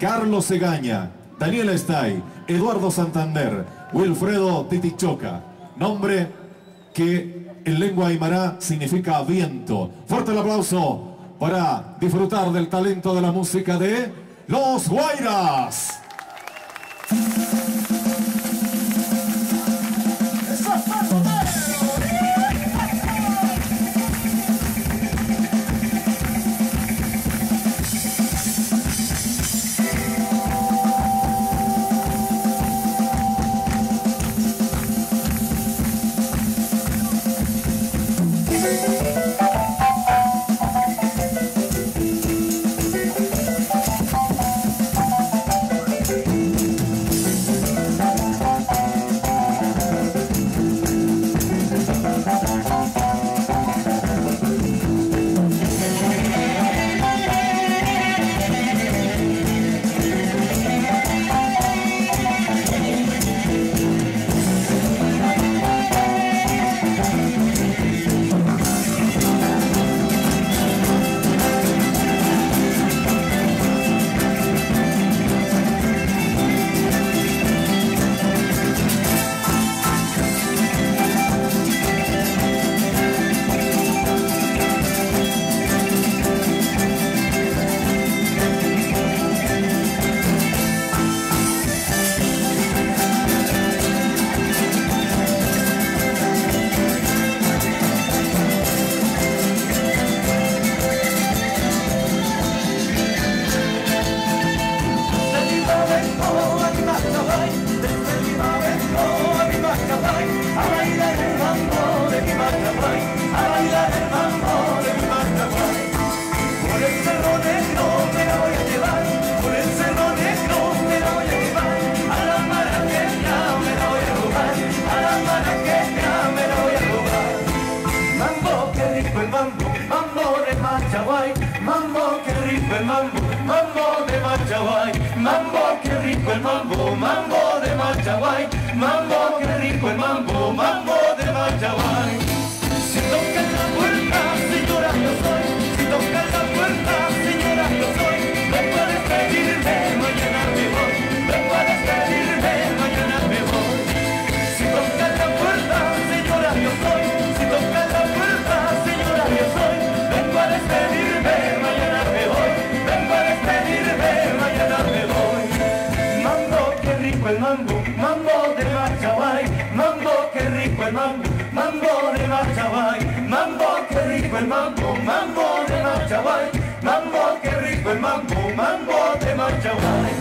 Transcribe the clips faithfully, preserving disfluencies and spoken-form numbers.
Carlos Egaña, Daniel Estay, Eduardo Santander, Wilfredo Titichoca. Nombre que en lengua aymara significa viento. Fuerte el aplauso para disfrutar del talento de la música de Los Guairas. Mambo, qué rico el mambo, mambo de Machaguay. Mambo, qué rico el mambo, mambo de Machaguay. Mambo, qué rico el mambo, mambo de Machaguay. Si tocan la puerta, señora, yo soy. Si tocan la puerta, señora, yo soy. Vengo a despedirme, mañana me voy. Vengo a despedirme, mañana me voy. Si tocan la puerta, señora, yo soy. Si tocan la puerta, señora, yo soy. Vengo a despedirme, mañana me voy. Vengo a despedirme, mañana me voy. Mambo, qué rico el mambo, mambo de Machaguay. Mambo, qué rico el mambo, mambo de Machaguay. Mambo, qué rico el mambo, mambo de Machaguay. Mambo, qué rico el mambo, mambo de Machaguay.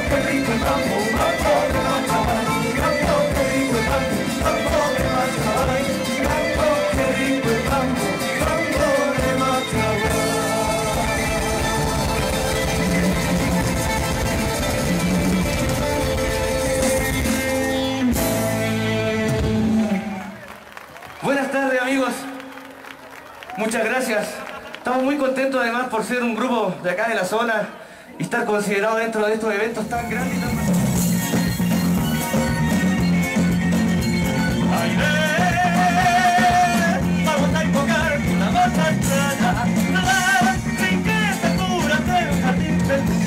qué rico el mambo, mambo de Machaguay. Mambo, qué rico el mambo, mambo de Machaguay. Mambo, qué rico el mambo, mambo de Machaguay. Buenas tardes, amigos. Muchas gracias. Estamos muy contentos además por ser un grupo de acá de la zona y estar considerado dentro de estos eventos tan grandes y tan... Vamos a invocar una masa extraña, la riqueza pura del jardín del mundo.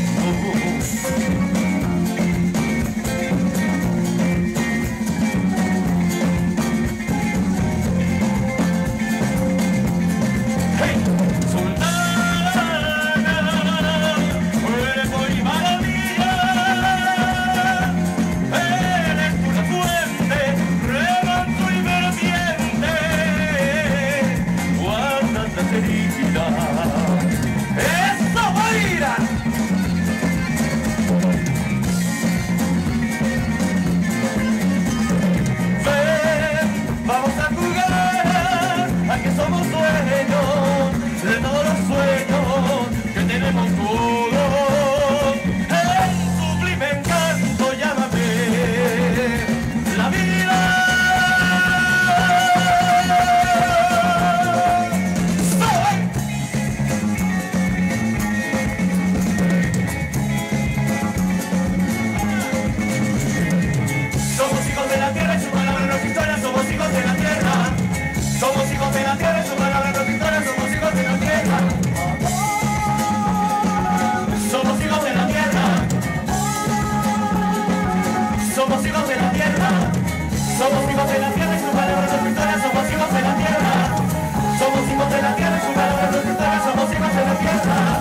Somos hijos de la tierra y su palabra nos victoria, somos hijos de la tierra. Somos hijos de la tierra y su palabra nos victoria, somos hijos de la tierra.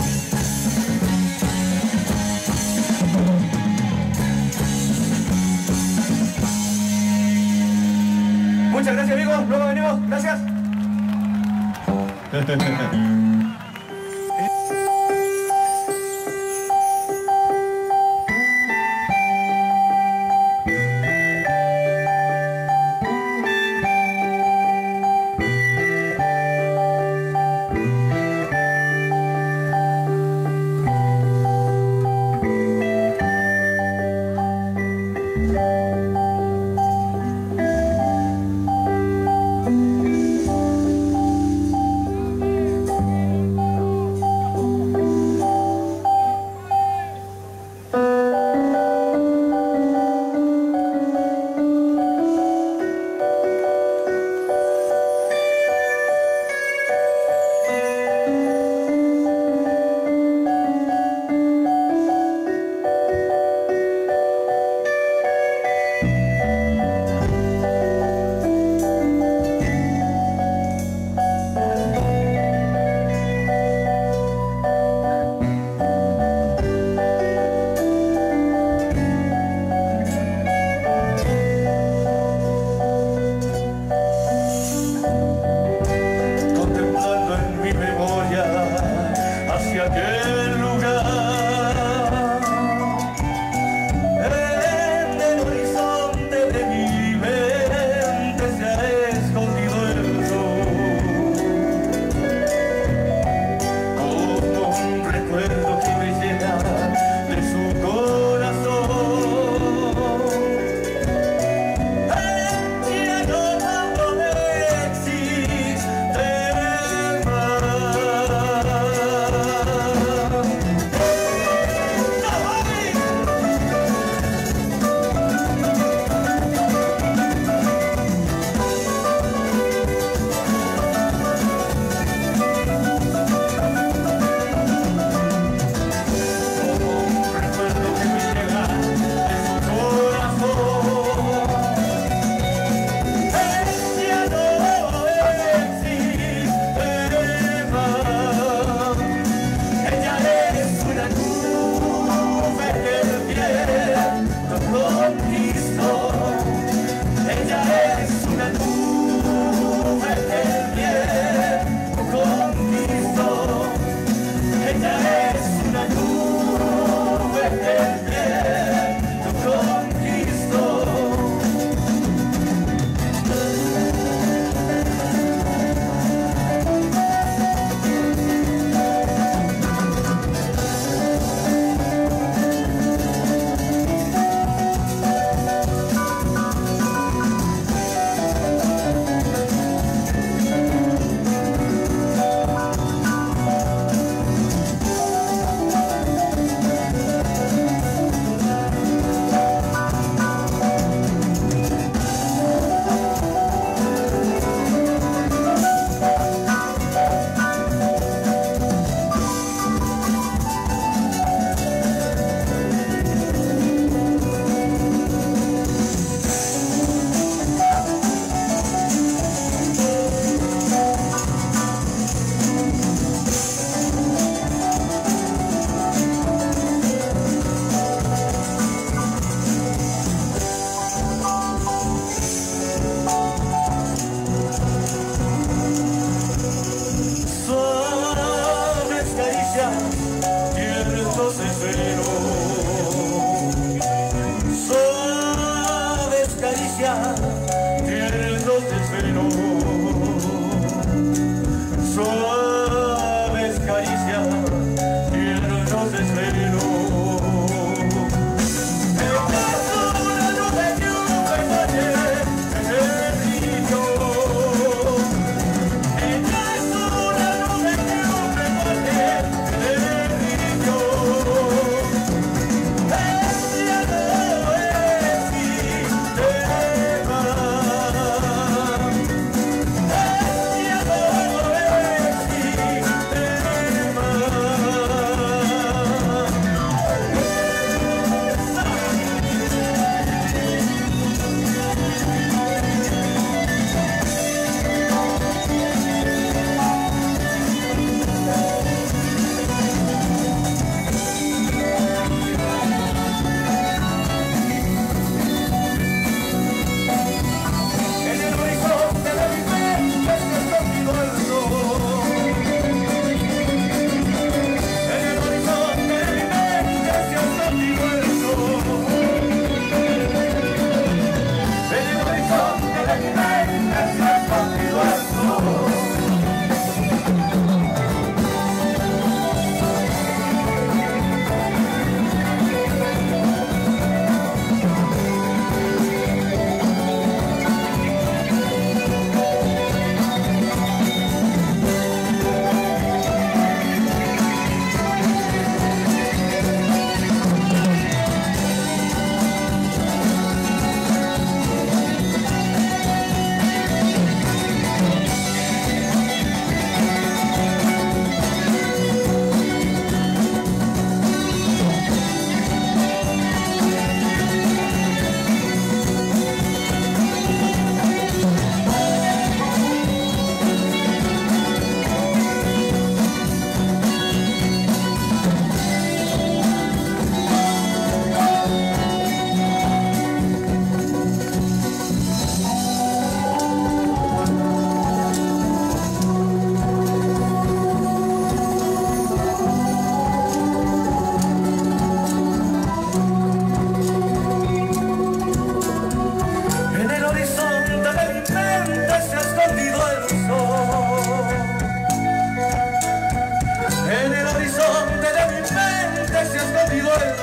Muchas gracias, amigos, luego venimos, gracias.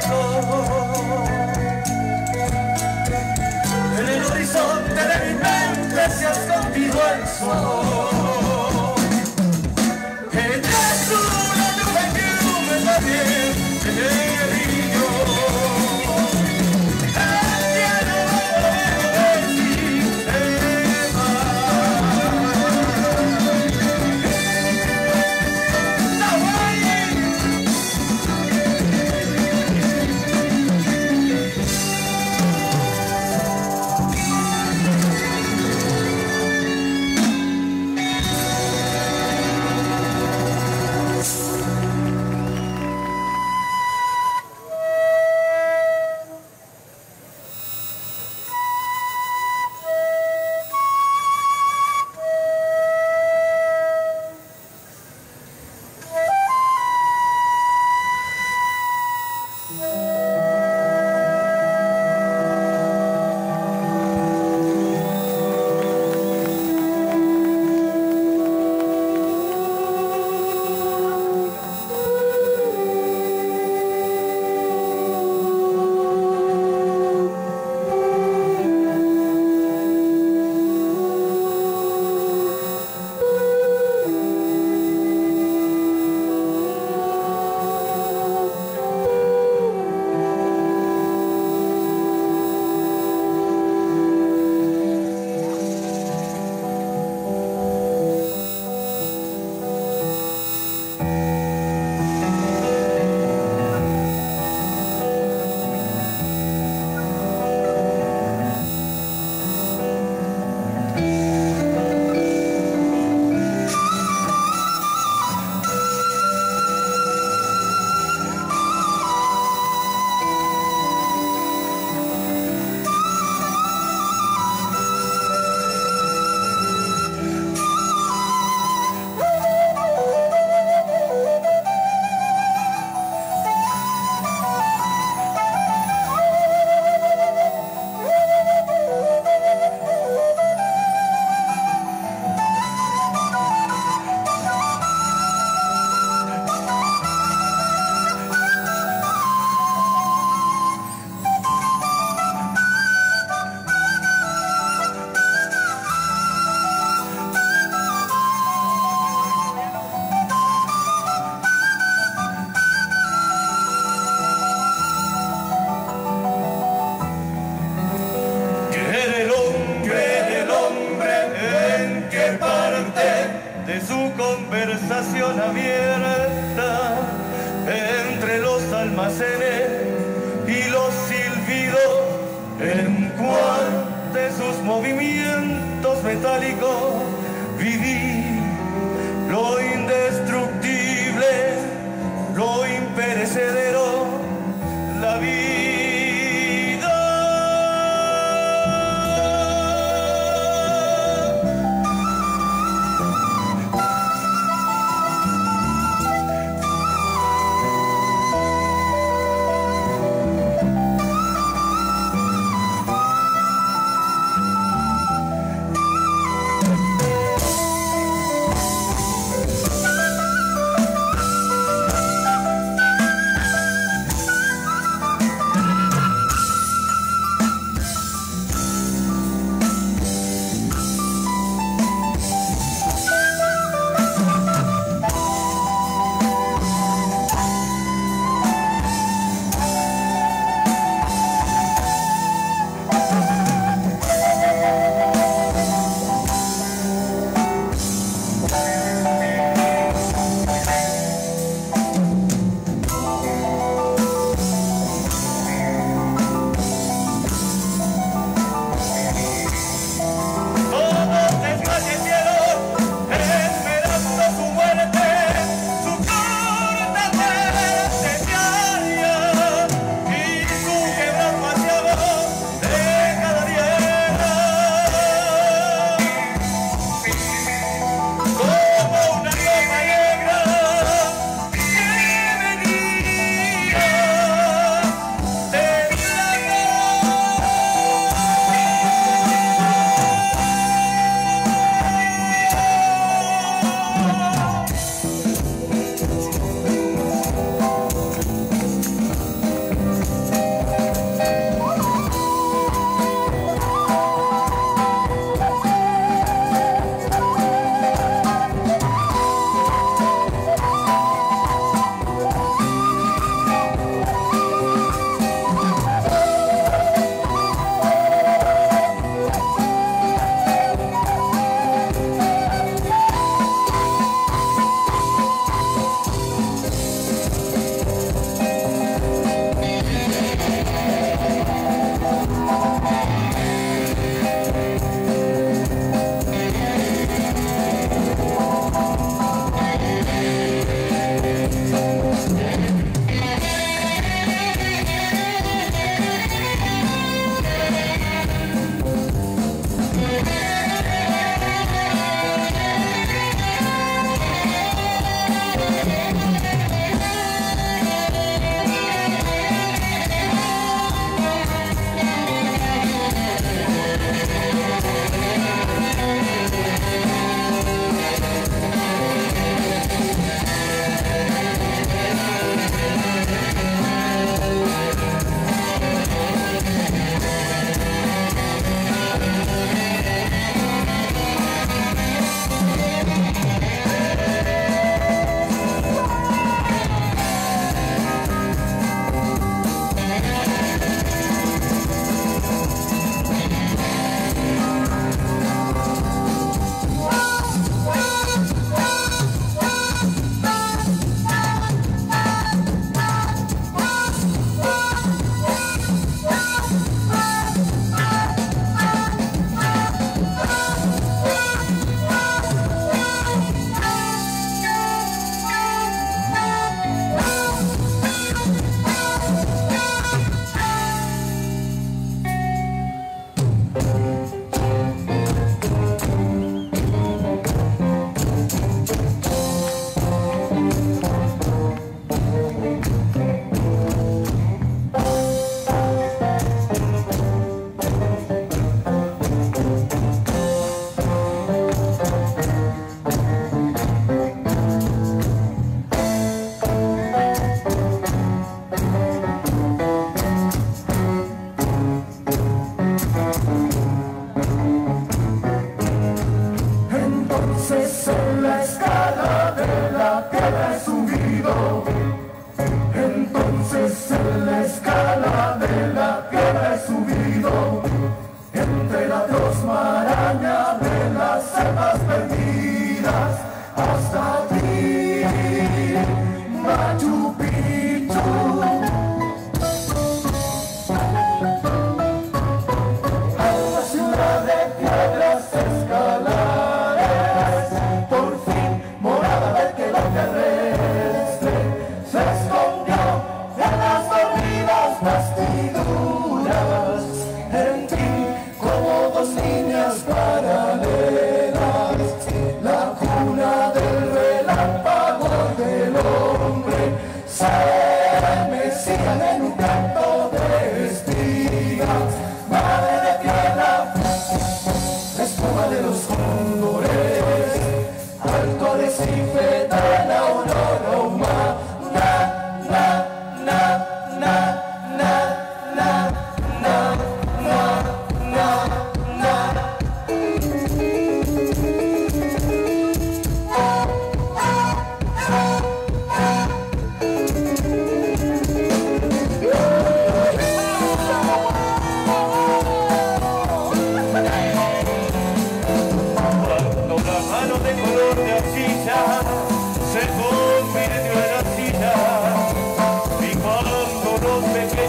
corazón. En el horizonte de mi mente se ha escondido el sol. Ella es una nube que húmeda bien en el río. El cielo de sistema. De su conversación abierta entre los almacenes y los silbidos, en cual de sus movimientos metálicos viví lo indestructible, lo imperecedero, la vida.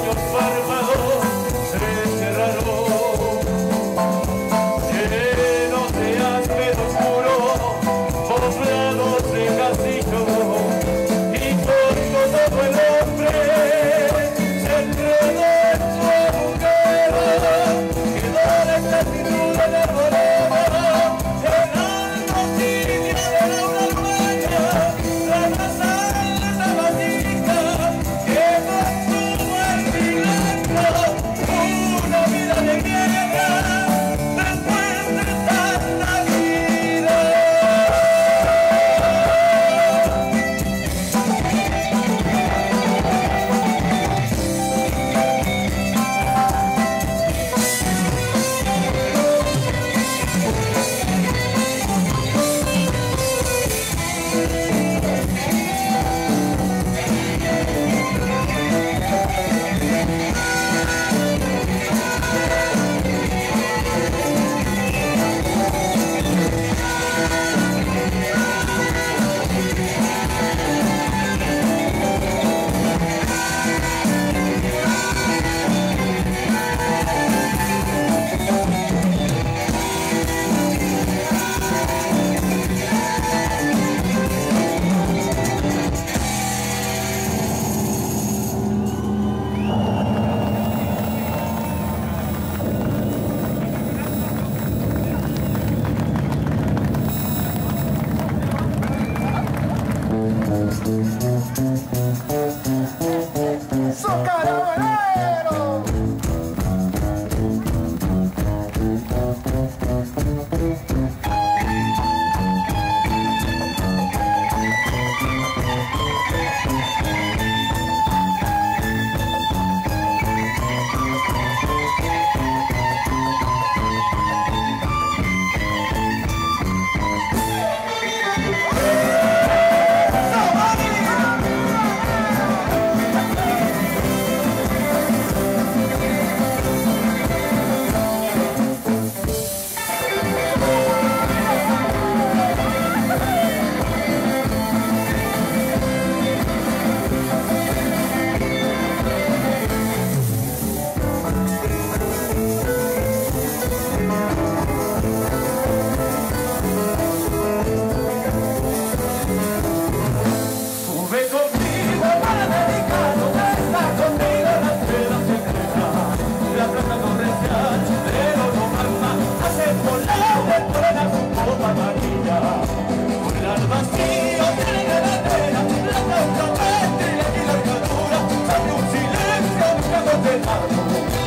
pequeños párpados se cerraron, llenos de áspero oscuro, poblados de castillos, y corto todo el hombre se enredó en su agujero, quedó la exactitud de la arboleda, el alma tibia de la una dueña, la nasal de esa vasija, que mantuvo el silencio, una vida de guerra, después de tanta vida. Sube conmigo para dedicarnos a esta comida, la seda secreta, la plata torrencial, pero no mamá, hace volar de fuera su copa amarilla, con el alma vacío tiene galadera, la causa mente y la gigantura, sabe un silencio buscando el alma.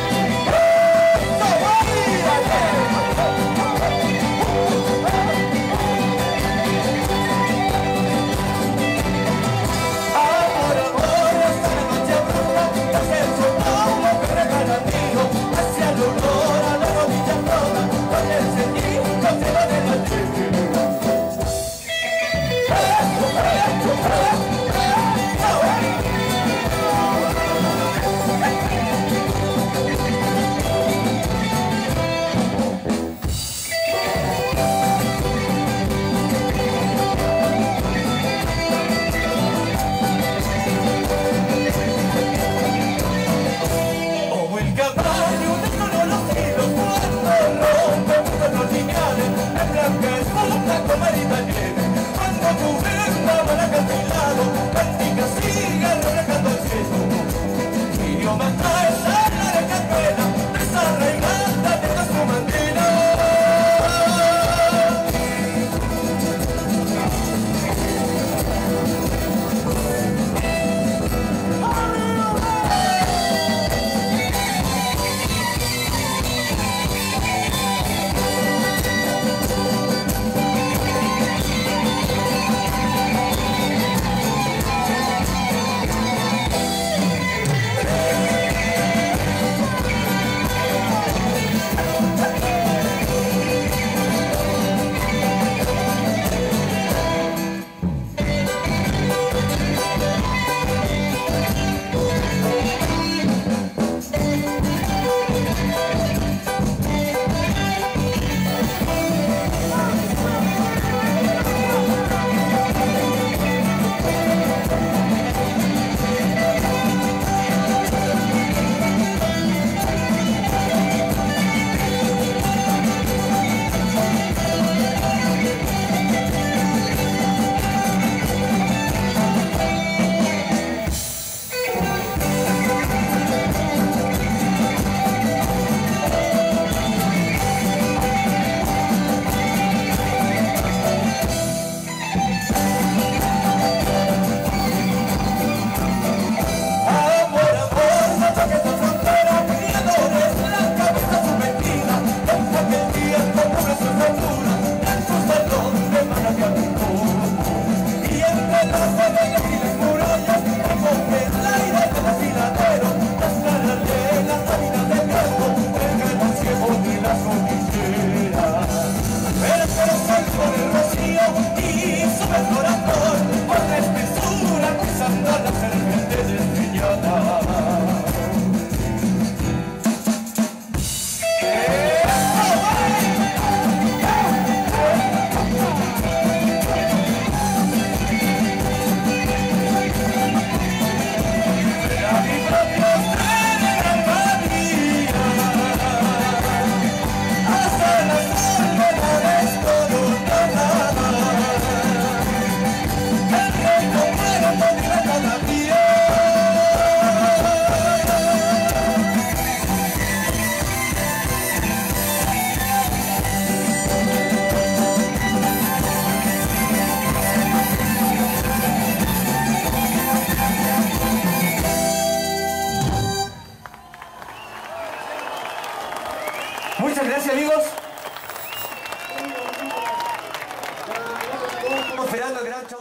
Hacia el olor a la rodilla toda, con el ceñido se va de la chica. Muchas gracias, amigos. Estamos esperando el gran show.